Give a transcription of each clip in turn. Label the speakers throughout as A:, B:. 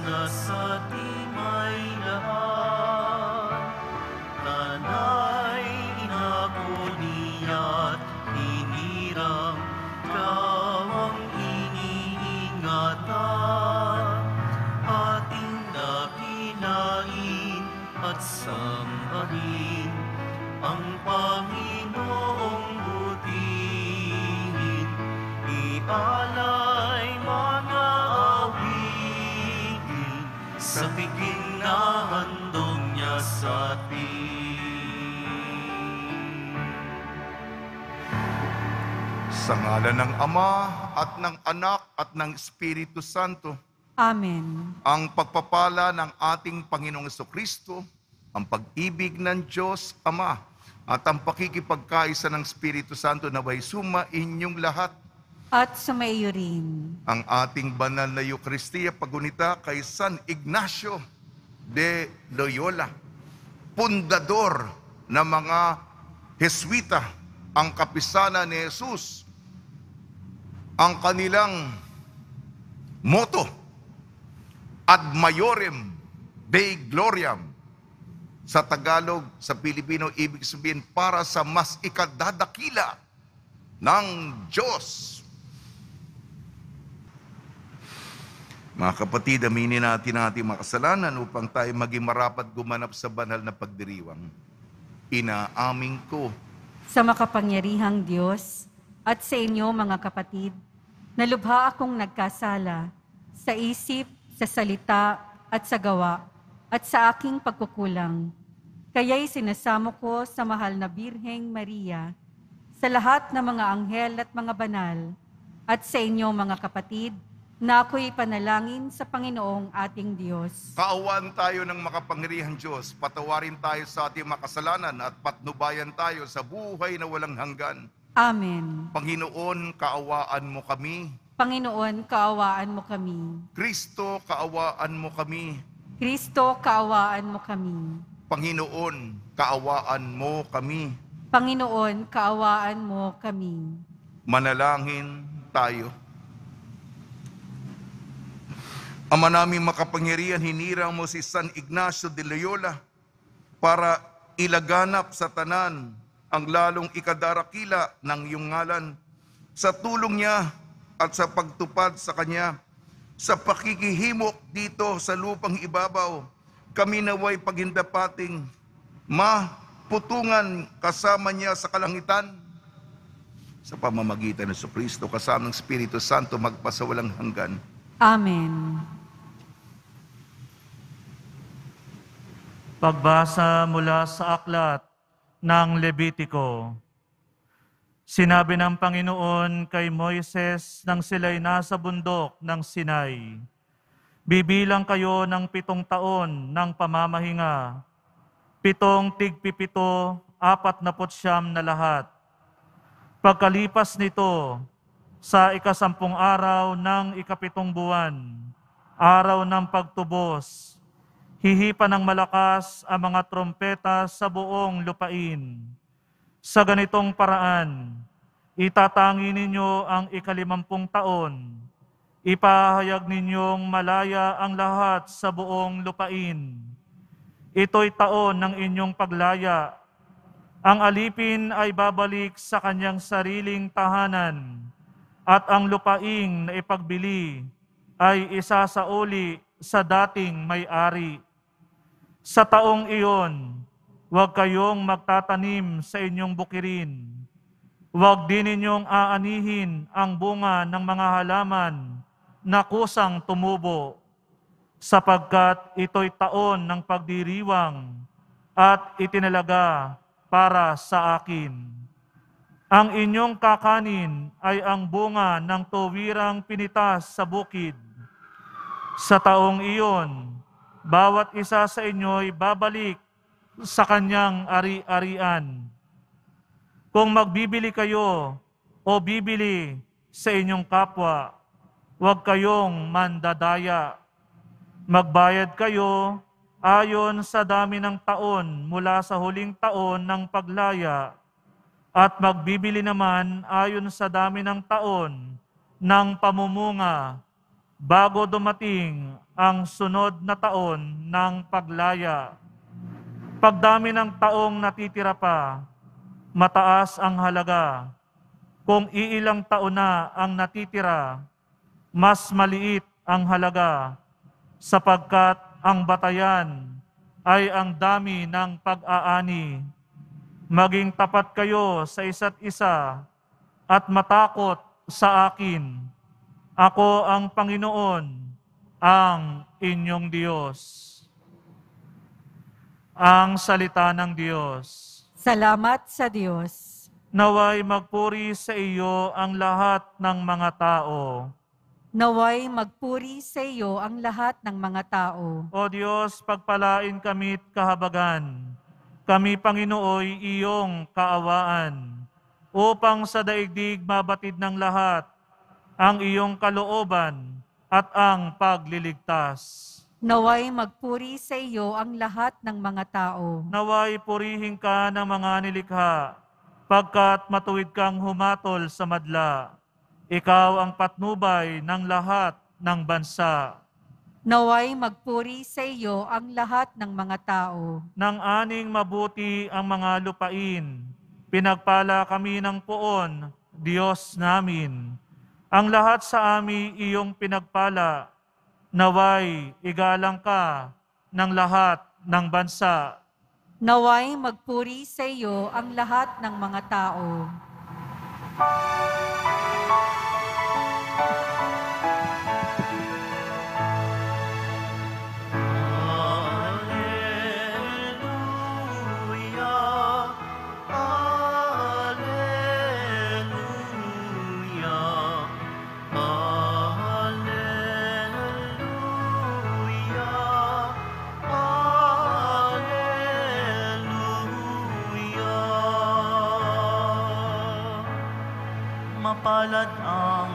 A: na sa timay lahat. Tanay inako niya't hinirang kawang iniingatan. Ating nakinain at sambahin ang Panginoong butihin. Ialay mga awitin sa piging na handog niya sa atin.
B: Sa ngalan ng Ama at ng Anak at ng Espiritu Santo.
C: Amen.
B: Ang pagpapala ng ating Panginoong Jesucristo, ang pag-ibig ng Diyos Ama, at ang pakikipagkaisa ng Espiritu Santo naway sumainyong lahat.
C: At sumaiyo rin.
B: Ang ating banal na Eucharistia pagunita kay San Ignacio de Loyola, pundador ng mga Jesuita, ang kapisanan ni Jesus. Ang kanilang motto, Ad Maiorem Dei Gloriam. Sa Tagalog, sa Pilipino, ibig sabihin para sa mas ikadadakila ng Diyos. Mga kapatid, aminin natin ang ating mga kasalanan upang tayo maging marapat gumanap sa banal na pagdiriwang. Inaamin ko
C: Sa makapangyarihang Diyos at sa inyo mga kapatid, na lubha akong nagkasala sa isip, sa salita at sa gawa at sa aking pagkukulang. Kaya'y sinasamo ko sa mahal na Birheng Maria, sa lahat ng mga anghel at mga banal, at sa inyo mga kapatid, na ako'y panalangin sa Panginoong ating Diyos.
B: Kaawaan tayo ng makapangyarihang Diyos, patawarin tayo sa ating makasalanan at patnubayan tayo sa buhay na walang hanggan.
C: Amen.
B: Panginoon, kaawaan mo kami.
C: Panginoon, kaawaan mo kami.
B: Kristo, kaawaan mo kami.
C: Kristo, kaawaan mo kami.
B: Panginoon, kaawaan mo kami.
C: Panginoon, kaawaan mo kami.
B: Manalangin tayo. Ama naming makapangyarihan, hinirang mo si San Ignacio de Loyola para ilaganap sa tanan ang lalong ikadarakila ng iyong ngalan. Sa tulong niya at sa pagtupad sa kanya, sa pakikihimok dito sa lupang ibabaw, kami naway pagindapating maputungan kasama niya sa kalangitan. Sa pamamagitan ng Jesucristo kasama ng Espiritu Santo magpasawalang hanggan.
C: Amen.
D: Pagbasa mula sa aklat ng Levitiko. Sinabi ng Panginoon kay Moises nang sila'y nasa bundok ng Sinai, bibilang kayo ng 7 taon ng pamamahinga, 7 tigpipito, 49 na lahat. Pagkalipas nito, sa 10 araw ng 7 buwan, araw ng pagtubos, hihipa ng malakas ang mga trompeta sa buong lupain. Sa ganitong paraan, itatangi ninyo ang 50 taon. Ipahayag ninyong malaya ang lahat sa buong lupain. Ito'y taon ng inyong paglaya. Ang alipin ay babalik sa kanyang sariling tahanan, at ang lupaing na ipagbili ay isasauli sa dating may-ari. Sa taong iyon, huwag kayong magtatanim sa inyong bukirin. Huwag din ninyong aanihin ang bunga ng mga halaman na kusang tumubo, sapagkat ito'y taon ng pagdiriwang at itinalaga para sa akin. Ang inyong kakanin ay ang bunga ng tuwirang pinitas sa bukid. Sa taong iyon, bawat isa sa inyo'y babalik sa kanyang ari-arian. Kung magbibili kayo o bibili sa inyong kapwa, huwag kayong mandadaya. Magbayad kayo ayon sa dami ng taon mula sa huling taon ng paglaya, at magbibili naman ayon sa dami ng taon ng pamumunga bago dumating ang sunod na taon ng paglaya. Pagdami ng taong natitira pa, mataas ang halaga. Kung iilang taon na ang natitira, mas maliit ang halaga, sapagkat ang batayan ay ang dami ng pag-aani. Maging tapat kayo sa isa't isa at matakot sa akin. Ako ang Panginoon, ang inyong Diyos. Ang salita ng Diyos.
C: Salamat sa Diyos.
D: Naway magpuri sa iyo ang lahat ng mga tao.
C: Naway magpuri sa iyo ang lahat ng mga tao.
D: O Diyos, pagpalain kami't kahabagan. Kami, Panginooy, iyong kaawaan, upang sa daigdig mabatid ng lahat ang iyong kalooban at ang pagliligtas.
C: Naway magpuri sa iyo ang lahat ng mga tao.
D: Naway purihin ka ng mga nilikha, pagkat matuwid kang humatol sa madla. Ikaw ang patnubay ng lahat ng bansa.
C: Naway magpuri sa iyo ang lahat ng mga tao.
D: Nang aning mabuti ang mga lupain, pinagpala kami ng poon, Diyos namin. Ang lahat sa amin iyong pinagpala, naway igalang ka ng lahat ng bansa.
C: Naway magpuri sa iyo ang lahat ng mga tao.
A: Alleluia, alleluia, alleluia, alleluia. Mapalad ang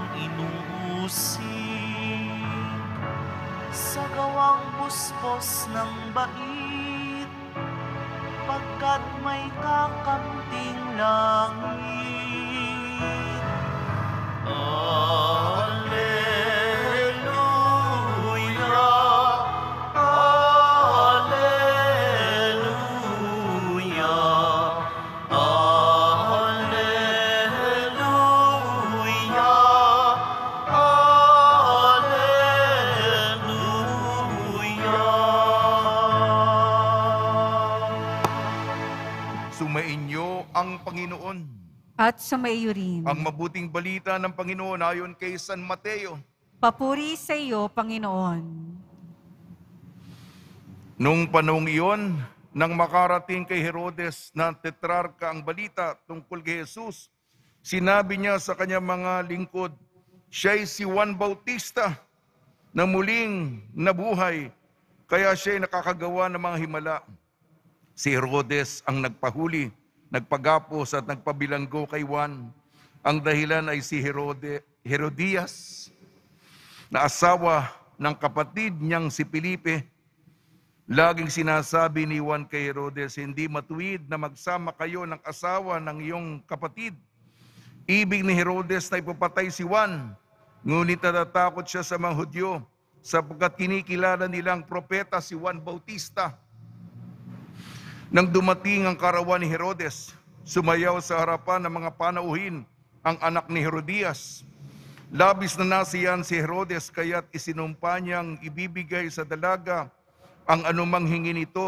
A: inuusig sa gawang buspos ng bait, pagkat may kakamting langit. Alleluia, alleluia, alleluia, alleluia.
B: Sumainyo ang Panginoon.
C: At sumaiyo rin.
B: Ang mabuting balita ng Panginoon ayon kay San Mateo.
C: Papuri sa iyo, Panginoon.
B: Nung panahong iyon, nang makarating kay Herodes na tetrarka ang balita tungkol kay Jesus, sinabi niya sa kanyang mga lingkod, siya'y si Juan Bautista na muling nabuhay, kaya siya'y nakakagawa ng mga himala. Si Herodes ang nagpahuli, nagpagapos at nagpabilanggo kay Juan. Ang dahilan ay si Herodias, na asawa ng kapatid niyang si Felipe. Laging sinasabi ni Juan kay Herodes, hindi matuwid na magsama kayo ng asawa ng iyong kapatid. Ibig ni Herodes na ipapatay si Juan, ngunit natatakot siya sa mga Hudyo, sapagkat kinikilala nilang propeta si Juan Bautista. Nang dumating ang karawan ni Herodes, sumayaw sa harapan ng mga panauhin ang anak ni Herodias. Labis na nasiyan si Herodes, kaya't isinumpa niyang ibibigay sa dalaga ang anumang hingi nito.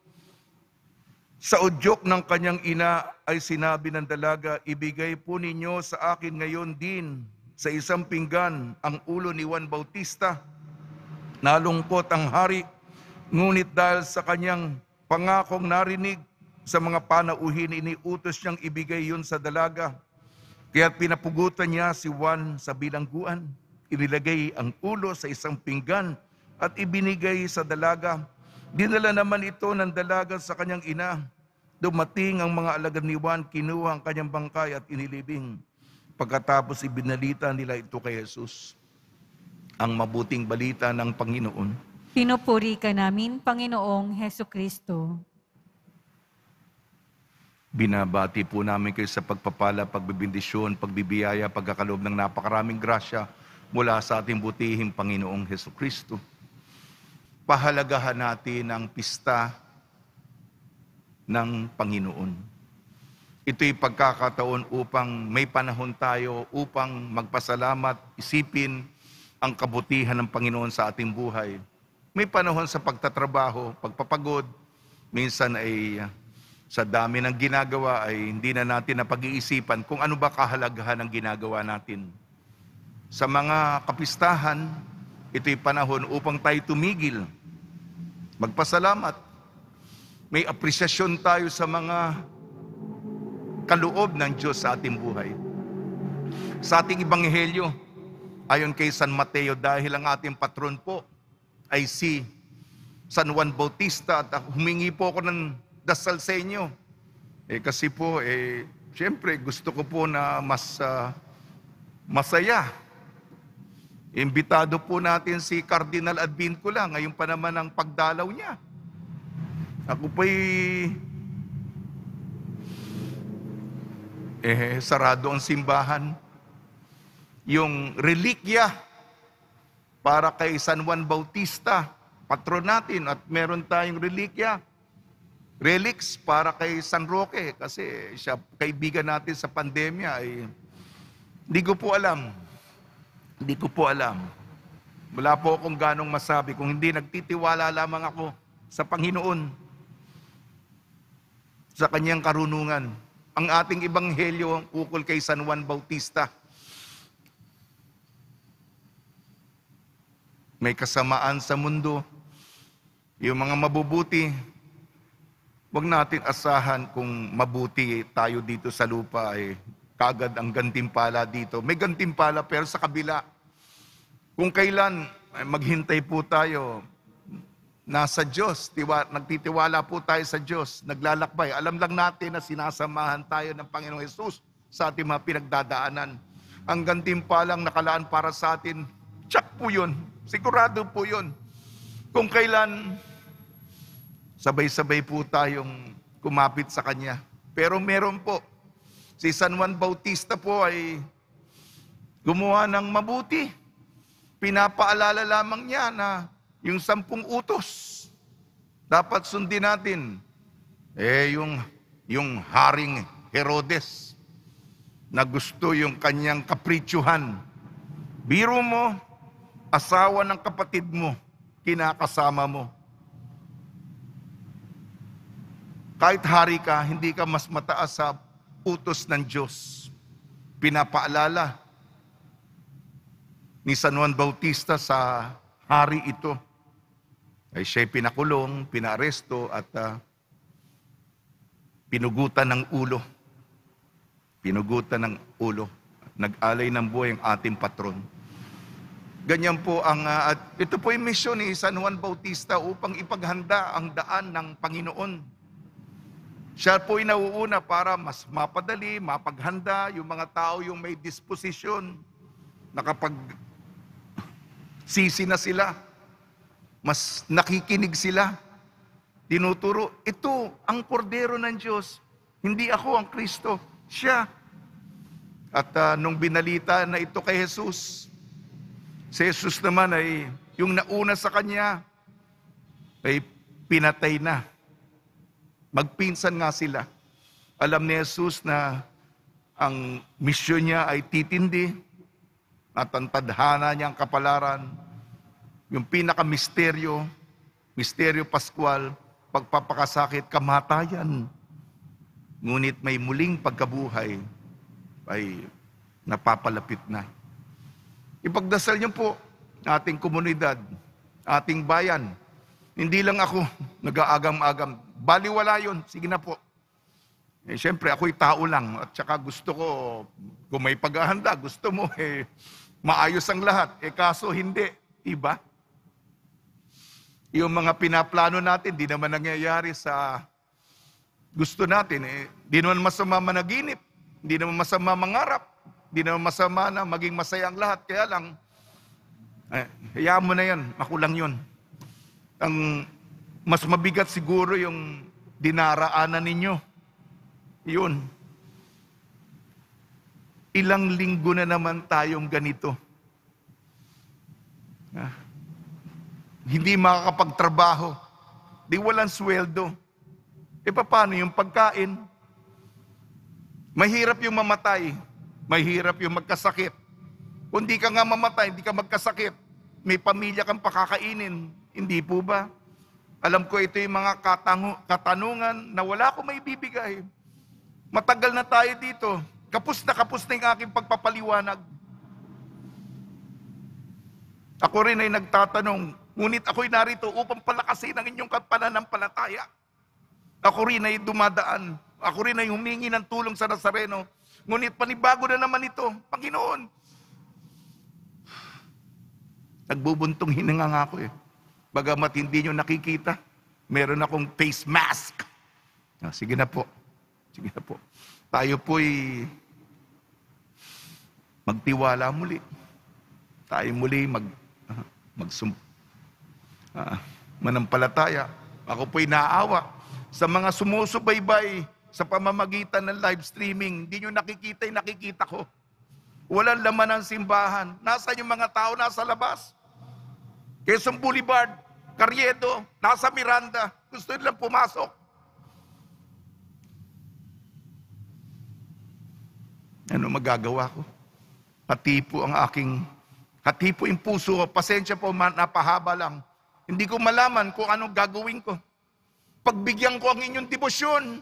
B: Sa udyok ng kanyang ina ay sinabi ng dalaga, ibigay po ninyo sa akin ngayon din sa isang pinggan ang ulo ni Juan Bautista. Nalungkot ang hari, ngunit dahil sa kanyang pangakong narinig sa mga panauhin, iniutos niyang ibigay yun sa dalaga. Kaya't pinapugutan niya si Juan sa bilangguan, inilagay ang ulo sa isang pinggan at ibinigay sa dalaga. Dinala naman ito ng dalaga sa kanyang ina. Dumating ang mga alagad ni Juan, kinuha ang kanyang bangkay at inilibing. Pagkatapos ibinalita nila ito kay Jesus. Ang mabuting balita ng Panginoon.
C: Pinupuri ka namin, Panginoong Heso Kristo.
B: Binabati po namin kayo sa pagpapala, pagbibindisyon, pagbibiyaya, pagkakaloob ng napakaraming grasya mula sa ating butihing Panginoong Hesukristo. Pahalagahan natin ang pista ng Panginoon. Ito'y pagkakataon upang may panahon tayo upang magpasalamat, isipin ang kabutihan ng Panginoon sa ating buhay. May panahon sa pagtatrabaho, pagpapagod, minsan ay sa dami ng ginagawa ay hindi na natin napag-iisipan kung ano ba kahalagahan ng ginagawa natin. Sa mga kapistahan, ito'y panahon upang tayo tumigil, magpasalamat. May apresyasyon tayo sa mga kaloob ng Diyos sa ating buhay. Sa ating ebanghelyo, ayon kay San Mateo, dahil ang ating patron po ay si San Juan Bautista at humingi po ako ng dasal sa inyo. Kasi po, siyempre gusto ko po na mas masaya. Imbitado po natin si Cardinal Advincula, ngayon pa naman ang pagdalaw niya. Ako po'y sarado ang simbahan. Yung relikya para kay San Juan Bautista, patron natin, at meron tayong relikya, relics para kay San Roque, kasi siya kaibigan natin sa pandemya. Hindi ko po alam. Wala po akong ganong masabi kung hindi nagtitiwala lamang ako sa Panginoon, sa kanyang karunungan. Ang ating ebanghelyo ukol kay San Juan Bautista. May kasamaan sa mundo. Yung mga mabubuti, huwag natin asahan kung mabuti tayo dito sa lupa kagad ang gantimpala dito. May gantimpala pero sa kabila. Kung kailan maghintay po tayo, nasa Diyos, nagtitiwala po tayo sa Diyos, naglalakbay. Alam lang natin na sinasamahan tayo ng Panginoong Hesus sa ating mga pinagdadaanan. Ang gantimpalang nakalaan para sa atin, tsak po yun. Sigurado po yun. Kung kailan, sabay-sabay po tayong kumapit sa Kanya. Pero meron po, si San Juan Bautista po ay gumawa ng mabuti. Pinapaalala lamang niya na yung 10 utos, dapat sundin natin. Yung Haring Herodes, na gusto yung kanyang kaprityuhan. Biro mo, asawa ng kapatid mo, kinakasama mo. Kahit hari ka, hindi ka mas mataas sa utos ng Diyos. Pinapaalala ni San Juan Bautista sa hari ito. Siya'y pinakulong, pinaaresto at pinugutan ng ulo. Nag-alay ng buhay ang ating patron. Ganyan po ito po yung misyon ni San Juan Bautista upang ipaghanda ang daan ng Panginoon. Siya po ay nauuna para mas mapadali, mapaghanda yung mga tao yung may disposisyon, nakapag sisi na sila, mas nakikinig sila, tinuturo. Ito ang kordero ng Diyos. Hindi ako ang Kristo, siya. At nung binalita na ito kay Jesus, si Jesus naman ay yung nauna sa kanya ay pinatay na. Magpinsan nga sila. Alam ni Jesus na ang misyon niya ay titindi at ang tadhana niya ang kapalaran. Yung pinaka-misteryo, misteryo Pascual, pagpapakasakit, kamatayan. Ngunit may muling pagkabuhay ay napapalapit na. Ipagdasal niyo po ating komunidad, ating bayan. Hindi lang ako nag-aagam-agam. Baliwala yun, sige na po. Siyempre, ako'y tao lang. At saka gusto ko, kung may paghahanda, gusto mo, maayos ang lahat. Kaso hindi, iba. Yung mga pinaplano natin, di naman nangyayari sa gusto natin. Di naman masama managinip, di naman masama mangarap, di naman masama na maging masaya ang lahat. Kaya lang, hayaan mo na yan, makulang yun. Ang mas mabigat siguro yung dinaraanan ninyo. Yun. Ilang linggo na naman tayong ganito. Hindi makakapagtrabaho, di walang sweldo. E paano yung pagkain? Mahirap yung mamatay, mahirap yung magkasakit. Kung di ka nga mamatay, hindi ka magkasakit, may pamilya kang pakakainin, hindi po ba? Alam ko ito yung mga katanungan na wala akong maibibigay. Matagal na tayo dito, kapos na yung aking pagpapaliwanag. Ako rin ay nagtatanong, ngunit ako'y narito upang palakasin ang inyong pananampalataya. Ako rin ay dumadaan. Ako rin ay humingi ng tulong sa Nazareno. Ngunit panibago na naman ito, Panginoon. Nagbubuntong hininga nga ako eh. Bagamat hindi nyo nakikita, meron akong face mask. Sige na po. Sige na po. Tayo po'y magtiwala muli. Tayo muli manampalataya. Ako po'y naawa sa mga sumusubaybay sa pamamagitan ng live streaming. Hindi nyo nakikita yung nakikita ko. Walang laman ng simbahan. Nasaan yung mga tao nasa labas? Quezon Boulevard, Carriedo, nasa Miranda. Gusto nilang pumasok. Ano magagawa ko? Hati po yung puso ko. Pasensya po, napahaba lang. Hindi ko malaman kung anong gagawin ko. Pagbigyan ko ang inyong debosyon.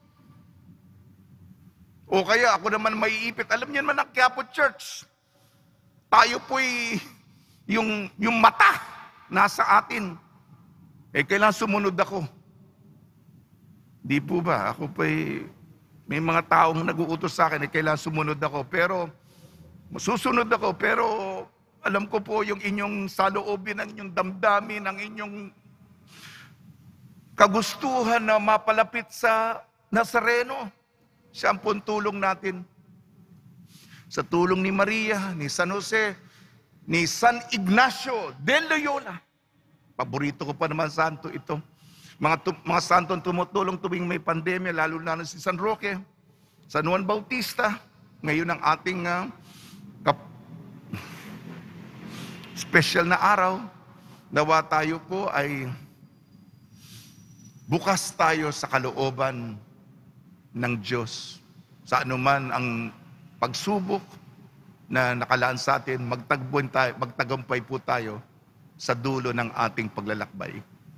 B: O kaya ako naman maiipit. Alam niyo naman ang Quiapo Church. Tayo po'y yung mata nasa atin. Kailangan sumunod ako. Di po ba? Ako po'y may mga taong nag-uutos sa akin, kailangan sumunod ako. Pero, susunod ako. Pero, alam ko po yung inyong saloobin, ang inyong damdamin, ang inyong kagustuhan na mapalapit sa Nazareno. Siya ang tulong natin. Sa tulong ni Maria, ni San Jose, ni San Ignacio de Loyola. Paborito ko pa naman santo ito. Mga santong tumutulong tuwing may pandemya, lalo na si San Roque, San Juan Bautista. Ngayon ang ating special na araw. Nawa tayo po ay bukas tayo sa kalooban ng Diyos. Sa anuman ang pagsubok na nakalaan sa atin, magtagumpay po tayo sa dulo ng ating paglalakbay.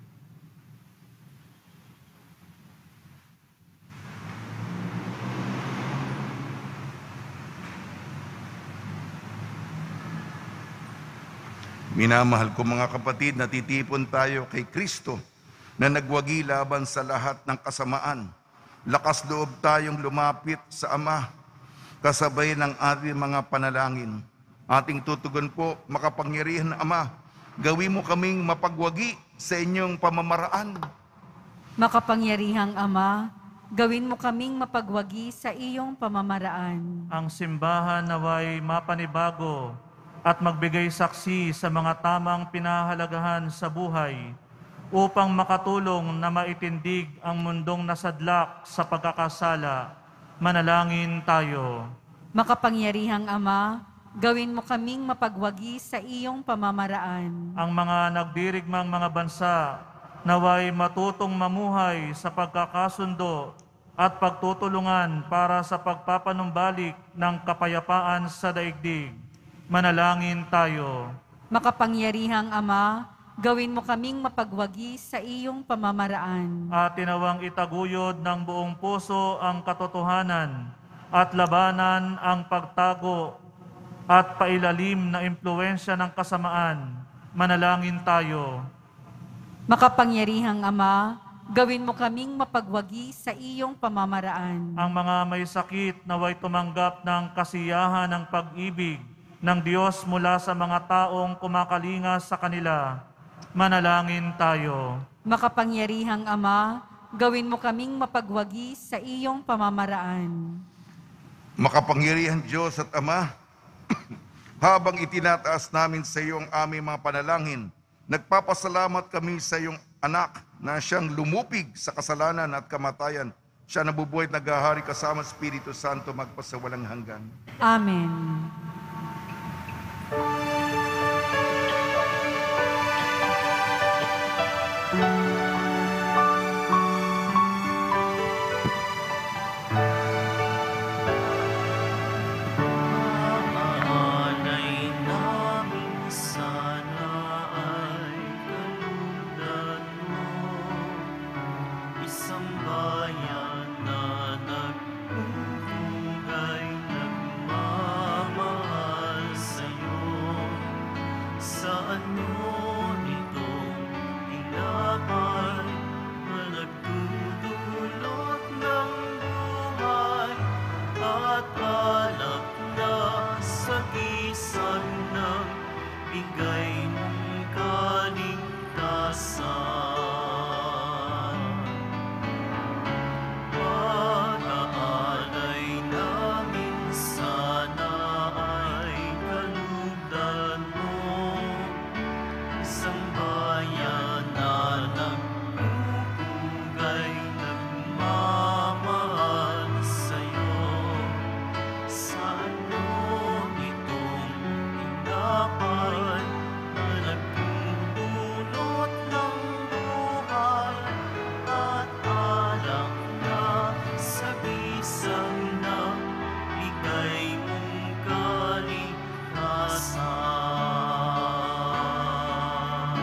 B: Minamahal ko mga kapatid, natitipon tayo kay Kristo na nagwagi laban sa lahat ng kasamaan. Lakas loob tayong lumapit sa Ama, kasabay ng ating mga panalangin. Ating tutugon po, makapangyarihan na Ama, gawin mo kaming mapagwagi sa inyong pamamaraan.
C: Makapangyarihang Ama, gawin mo kaming mapagwagi sa iyong pamamaraan.
D: Ang simbahan naway mapanibago at magbigay saksi sa mga tamang pinahalagahan sa buhay upang makatulong na maitindig ang mundong nasadlak sa pagkakasala. Manalangin tayo.
C: Makapangyarihang Ama, gawin mo kaming mapagwagi sa iyong pamamaraan.
D: Ang mga nagdirigmang mga bansa naway matutong mamuhay sa pagkakasundo at pagtutulungan para sa pagpapanumbalik ng kapayapaan sa daigdig. Manalangin tayo.
C: Makapangyarihang Ama, gawin mo kaming mapagwagi sa iyong pamamaraan.
D: At tinawang itaguyod ng buong puso ang katotohanan at labanan ang pagtago at pailalim na impluensya ng kasamaan. Manalangin tayo.
C: Makapangyarihang Ama, gawin mo kaming mapagwagi sa iyong pamamaraan.
D: Ang mga may sakit naway tumanggap ng kasiyahan ng pag-ibig ng Diyos mula sa mga taong kumakalinga sa kanila. Manalangin tayo.
C: Makapangyarihang Ama, gawin mo kaming mapagwagi sa iyong pamamaraan.
B: Makapangyarihan Diyos at Ama, habang itinataas namin sa iyo ang aming mga panalangin, nagpapasalamat kami sa iyong anak na siyang lumupig sa kasalanan at kamatayan. Siya nabubuhay at naghahari kasama Espiritu Santo magpasawalang hanggan.
C: Amen.
A: at alak na sagisan ng bigay mong kaligtasan. Pag-aalay namin sana ay kalugdan mo, isang bayan na nagpupugay, nagmamahal sa'yo. Saan mo itong inakay na nagpupulot ng buhay at alak na sagisang na bigay mong kaligtasan.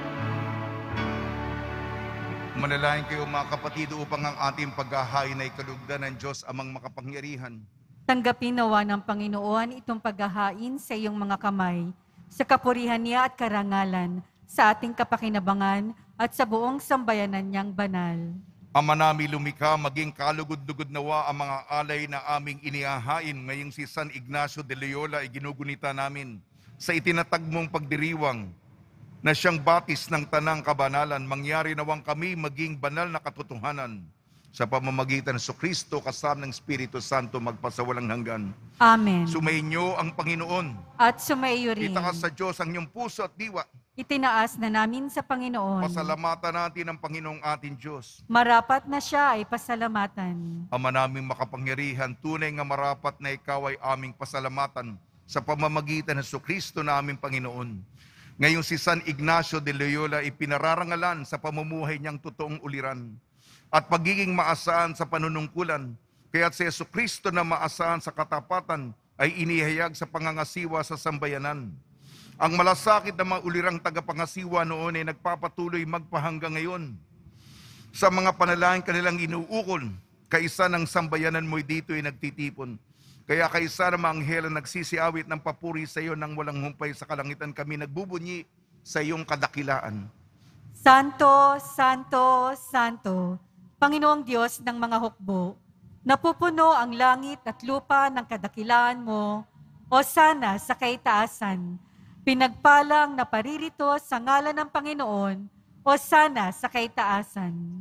B: Manalangin kayo mga kapatid upang ang ating paghahain ay kalugdan ng Diyos amang makapangyarihan.
C: Tanggapin nawa ng Panginoon itong paghahain sa iyong mga kamay, sa kapurihan niya at karangalan, sa ating kapakinabangan at sa buong sambayanan niyang banal.
B: Ama namin lumikha, maging kalugod-lugod nawa ang mga alay na aming inihahain ngayong si San Ignacio de Loyola ay ginugunita namin sa itinatag mong pagdiriwang na siyang batis ng tanang kabanalan, mangyari nawang kami maging banal na katotohanan sa pamamagitan ng Kristo kasama ng Espiritu Santo magpasawalang hanggan.
C: Amen.
B: Sumainyo ang Panginoon.
C: At sumaiyo rin.
B: Itaas sa Diyos ang iyong puso at diwa.
C: Itinaas na namin sa Panginoon.
B: Pasalamatan natin ang Panginoong ating Diyos.
C: Marapat na siya ay pasalamatan.
B: Ama naming makapangyarihan, tunay nga marapat na ikaw ay aming pasalamatan sa pamamagitan ng Kristo na aming Panginoon. Ngayong si San Ignacio de Loyola ipinararangalan sa pamumuhay niyang totoong uliran at pagiging maasahan sa panunungkulan, kaya't si Kristo na maasahan sa katapatan ay inihayag sa pangangasiwa sa sambayanan. Ang malasakit na mga ulirang tagapangasiwa noon ay nagpapatuloy magpahanggang ngayon. Sa mga panalangin kanilang inuukol, kaisa ng sambayanan mo'y dito ay nagtitipon. Kaya kaisa ng mga anghel ang nagsisiawit ng papuri sa iyo nang walang humpay sa kalangitan, kami nagbubunyi sa iyong kadakilaan.
C: Santo, Santo, Santo, Panginoong Diyos ng mga hukbo, napupuno ang langit at lupa ng kadakilaan mo, o sana sa kaitaasan. Pinagpalang na paririto sa ngalan ng Panginoon, o sana sa kaitaasan.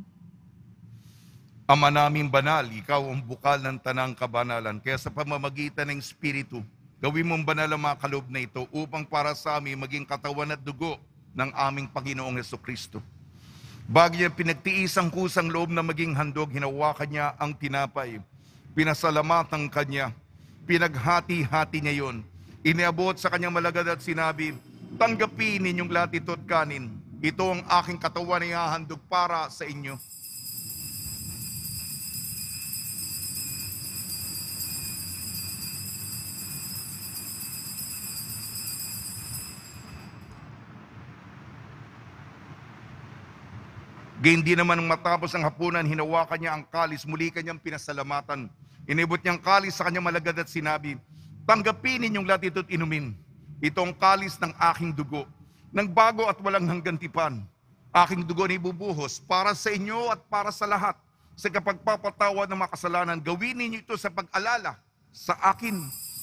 B: Ama naming banal, ikaw ang bukal ng tanang kabanalan. Kaya sa pamamagitan ng Espiritu, gawin mong banal ang mga kaloob na ito upang para sa amin maging katawan at dugo ng aming Panginoong Jesucristo. Bago niya pinagtiis ang kusang loob na maging handog, hinawakan niya ang tinapay. Pinasalamatan kanya, pinaghati-hati niya yon. Iniabot sa kanyang malagad at sinabi, tanggapin ninyong lahat ito at kanin. Ito ang aking katawan na ihahandog para sa inyo. Gayun din naman nang matapos ang hapunan, hinawakan niya ang kalis, muli kanyang pinasalamatan. Inibot niyang kalis sa kanyang malagad at sinabi, tanggapin ninyong lahat ito't inumin. Ito ang kalis ng aking dugo, ng bago at walang hanggang tipan. Aking dugo na ibubuhos para sa inyo at para sa lahat. Sa kapagpapatawad ng mga kasalanan, gawin ninyo ito sa pag-alala sa akin.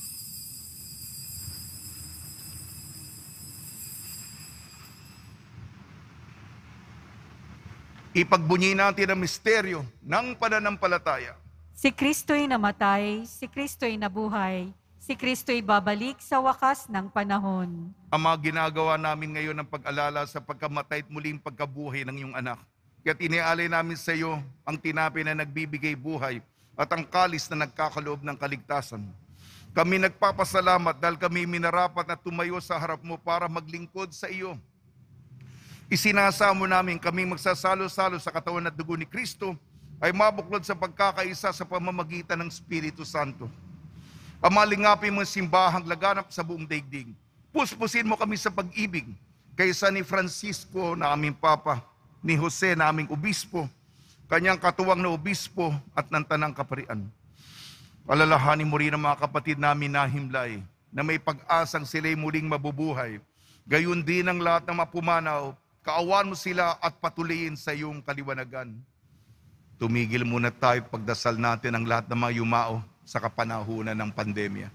B: Ipagbunyi natin ang misteryo ng pananampalataya.
C: Si Kristo'y namatay, si Kristo'y nabuhay, si Kristo'y babalik sa wakas ng panahon.
B: Ama, ginagawa namin ngayon ang pag-alala sa pagkamatay at muling pagkabuhay ng iyong anak. Kaya't inialay namin sa iyo ang tinapay na nagbibigay buhay at ang kalis na nagkakaloob ng kaligtasan. Kami nagpapasalamat dahil kami minarapat na tumayo sa harap mo para maglingkod sa iyo. Isinasamo namin kaming magsasalo-salo sa katawan at dugo ni Kristo ay mabuklod sa pagkakaisa sa pamamagitan ng Espiritu Santo. Ama, lingapin mo ang simbahang laganap sa buong daigdig. Puspusin mo kami sa pag-ibig kaysa ni Francisco na aming Papa, ni Jose na aming Obispo, kanyang katuwang na Obispo at ng Tanang Kaparian. Alalahanin mo rin ang mga kapatid namin na himlay na may pag-asang sila'y muling mabubuhay. Gayon din ang lahat ng mapumanaw, kaawan mo sila at patuloyin sa iyong kaliwanagan. Tumigil muna tayo pagdasal natin ang lahat ng mga yumao sa kapanahunan ng pandemya.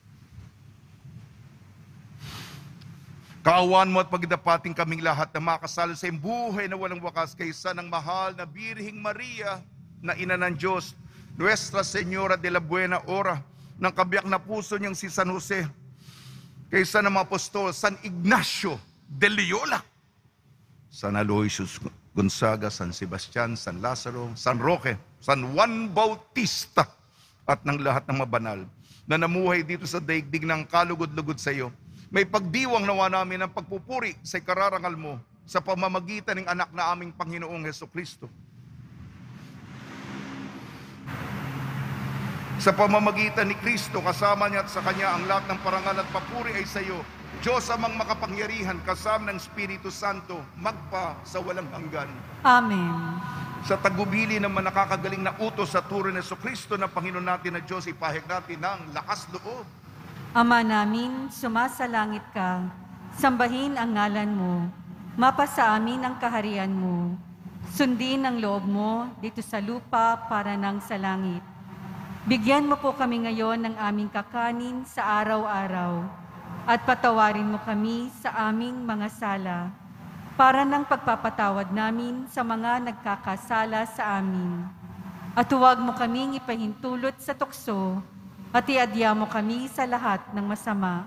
B: Kaawaan mo at pagdapating kaming lahat na makasalo sa iyong buhay na walang wakas kaysa ng mahal na Birhing Maria na ina ng Diyos, Nuestra Señora de la Buena Hora, ng kabiyak na puso niyang si San Jose, kaysa ng mga apostol, San Ignacio de Loyola, San Aloysius Gonzaga, San Sebastian, San Lazaro, San Roque, San Juan Bautista, at ng lahat ng mabanal na namuhay dito sa daigdig ng kalugod-lugod sa iyo. May pagdiwang nawa namin ang pagpupuri sa ikararangal mo sa pamamagitan ng anak na aming Panginoong Hesukristo. Sa pamamagitan ni Kristo, kasama niya at sa Kanya ang lahat ng parangal at papuri ay sa iyo, Diyos amang makapangyarihan, kasama ng Espiritu Santo, magpa sa walang hanggan.
C: Amen.
B: Sa tagubili ng nakakagaling na utos sa turo ni Jesucristo na Panginoon natin na Diyos, ipahig natin ng lakas loob.
C: Ama namin, sumasalangit ka, sambahin ang ngalan mo, mapasa amin ang kaharian mo, sundin ang loob mo dito sa lupa para nang sa langit. Bigyan mo po kami ngayon ng aming kakanin sa araw-araw, at patawarin mo kami sa aming mga sala, para ng pagpapatawad namin sa mga nagkakasala sa amin. At huwag mo kaming ipahintulot sa tukso, at iadya mo kami sa lahat ng masama.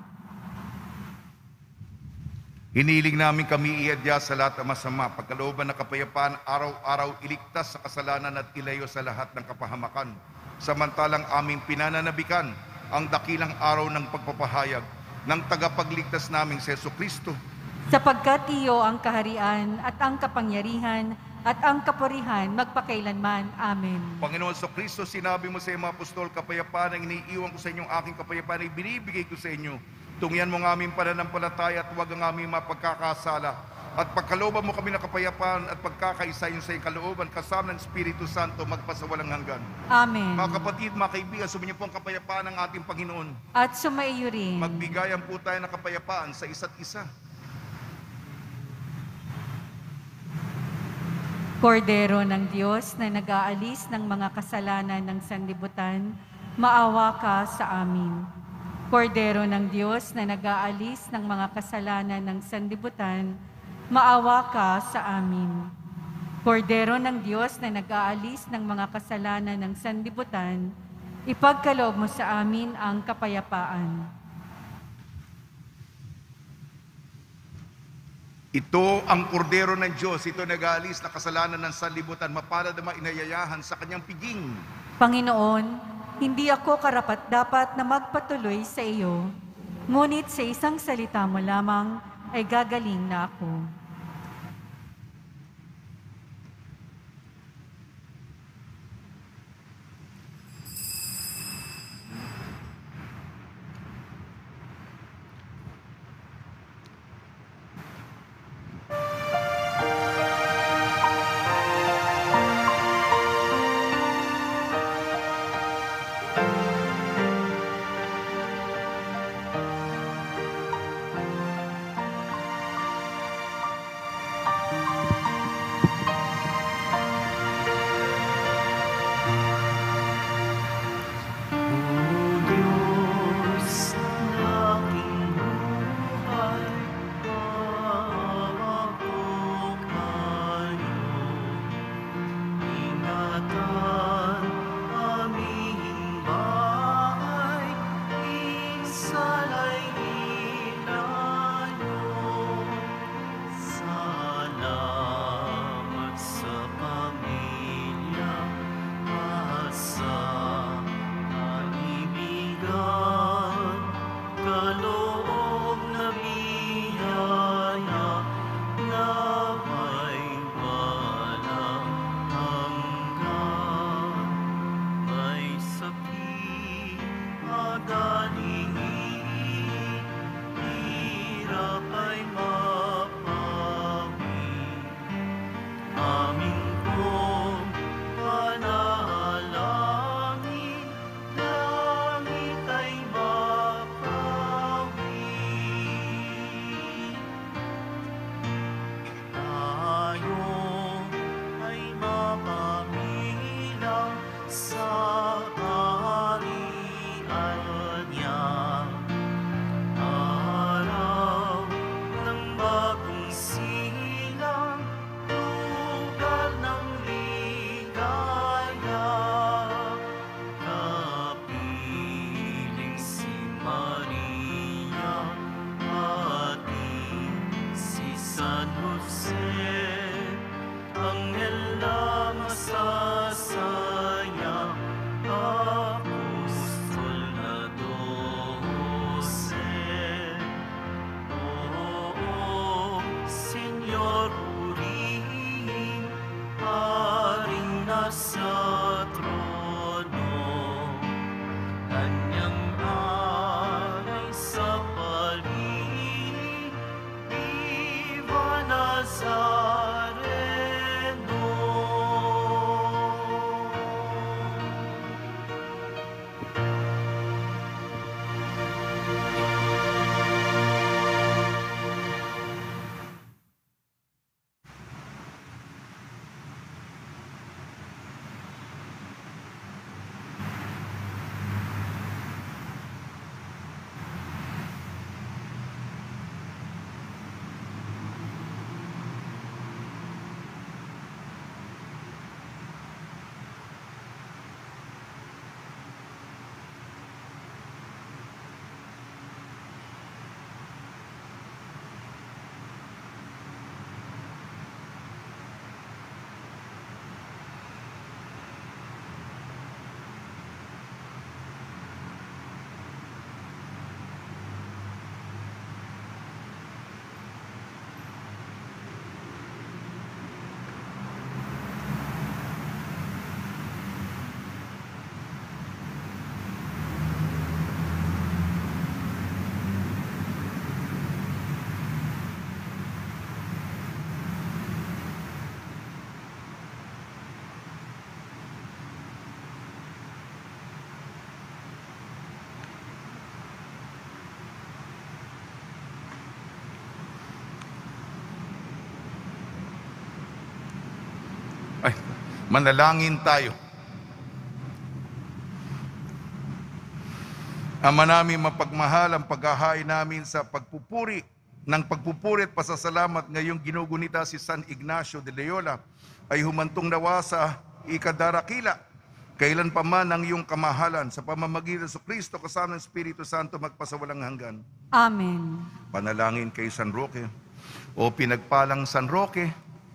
B: Hiniling namin kami iadya sa lahat ng masama, pagkalooban ng kapayapaan, araw-araw iligtas sa kasalanan at ilayo sa lahat ng kapahamakan. Samantalang aming pinananabikan ang dakilang araw ng pagpapahayag ng tagapagligtas naming si Jesucristo.
C: Sapagkat iyo ang kaharian at ang kapangyarihan at ang kapurihan magpakailanman. Amen.
B: Panginoon Jesucristo, sinabi mo sa iyong mga apostol, kapayapaan ang iniiwan ko sa inyong aking kapayapaan ay binibigay ko sa inyo. Tungyan mo ng aming pananampalataya at huwag ang aming mapagkakasala. At pagkalooban mo kami ng kapayapaan at pagkakaisa yun sa iyong kalooban, kasama ng Espiritu Santo, magpasawalang hanggan.
C: Amen.
B: Mga kapatid, mga kaibigan, sumainyo po ang kapayapaan ng ating Panginoon.
C: At sumaiyo rin.
B: Magbigayan po tayo ng kapayapaan sa isa't isa.
C: Kordero ng Diyos na nag-aalis ng mga kasalanan ng sanlibutan, maawa ka sa amin. Kordero ng Diyos na nag-aalis ng mga kasalanan ng sanlibutan, maawa ka sa amin. Kordero ng Diyos na nag-aalis ng mga kasalanan ng sanlibutan, ipagkaloob mo sa amin ang kapayapaan.
B: Ito ang kordero ng Diyos, ito nag-aalis na kasalanan ng sanlibutan, mapalad na inayayahan sa kanyang piging.
C: Panginoon, hindi ako karapat-dapat na magpatuloy sa iyo, ngunit sa isang salita mo lamang ay gagaling na ako.
A: Sa kaharian Kanyang aray sa paligid, Viva Nazareno.
B: Ay, manalangin tayo. Ama namin mapagmahal, ang paghahain namin sa pagpupuri at pasasalamat ngayong ginugunita si San Ignacio de Loyola ay humantong nawa sa ikadarakila. Kailan pa man ang iyong kamahalan sa pamamagitan sa Kristo kasama ng Espiritu Santo magpasawalang hanggan.
C: Amen.
B: Panalangin kay San Roque. O pinagpalang San Roque,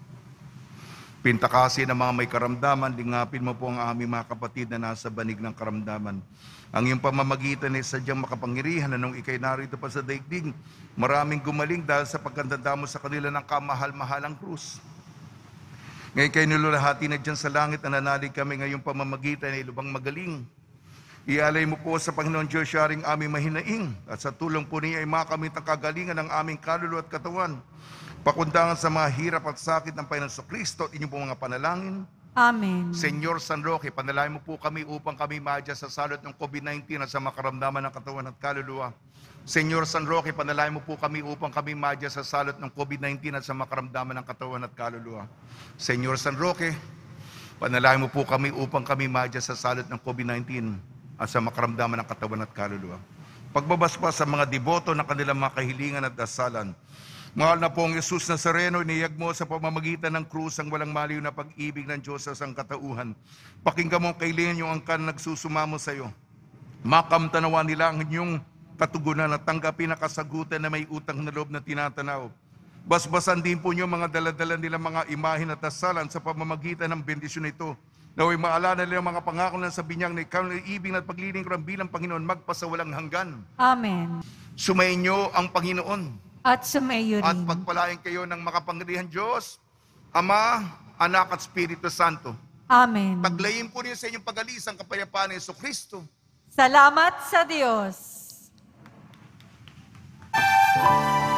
B: pintakasin ng mga may karamdaman, lingapin mo po ang aming mga kapatid na nasa banig ng karamdaman. Ang iyong pamamagitan ay sadyang makapangyarihan na nung ikay narito pa sa daigdig, maraming gumaling dahil sa pagkantanda mo sa kanila ng kamahal-mahalang krus. Ngayon kayo nilulahati na dyan sa langit na nanalig kami ngayong pamamagitan ay lubang magaling. Ialay mo po sa Panginoon Diyos siyaring aming mahinaing at sa tulong po niya ay makamit ang kagalingan ng aming kaluluwa at katawan. Pakundangan sa mga hirap at sakit ng Panginoon Kristo at inyong po mga panalangin.
C: Amen.
B: Senyor San Roque, panalangin mo po kami upang kami madya sa salot ng COVID-19 at sa makaramdaman ng katawan at kaluluwa. Senyor San Roque, panalangin mo po kami upang kami madya sa salot ng COVID-19 at sa makaramdaman ng katawan at kaluluwa. Senyor San Roque, panalangin mo po kami upang kami madya sa salot ng COVID-19 at sa makaramdaman ng katawan at kaluluwa. Pagbabasbas sa mga deboto ng kanilang mga kahilingan at dasalan. Mahal na pong Jesus Nazareno, iniyag mo sa pamamagitan ng krus ang walang maliw na pag-ibig ng Diyos sa sangkatauhan. Pakinggan mo kailan yung angkan nagsusumamo sa iyo. Makamtanawa nila ang inyong katugunan at tanggapin na kasagutan na may utang na loob na tinatanaw. Basbasan din po niyo mga daladala nila mga imahin at dasalan sa pamamagitan ng bendisyon ito. Naway maalala nila mga pangako na sa binyang na ikaw na ibig at paglilingkuran bilang Panginoon magpasawalang hanggan.
C: Amen.
B: Sumainyo ang Panginoon.
C: At sumayo
B: At
C: rin.
B: pagpalain kayo ng makapangyarihan Diyos, Ama, Anak at Espiritu Santo.
C: Amen.
B: Paglayin po niyo sa inyong pag-alis ang kapayapaan ni Jesucristo.
C: Salamat sa Diyos.